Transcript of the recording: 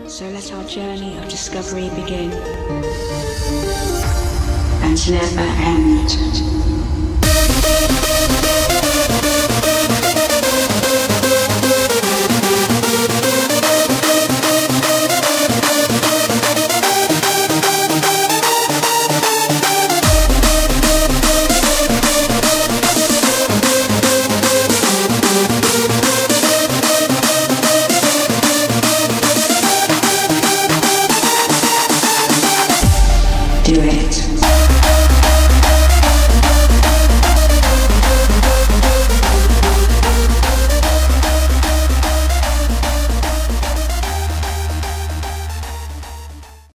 So let our journey of discovery begin and never end.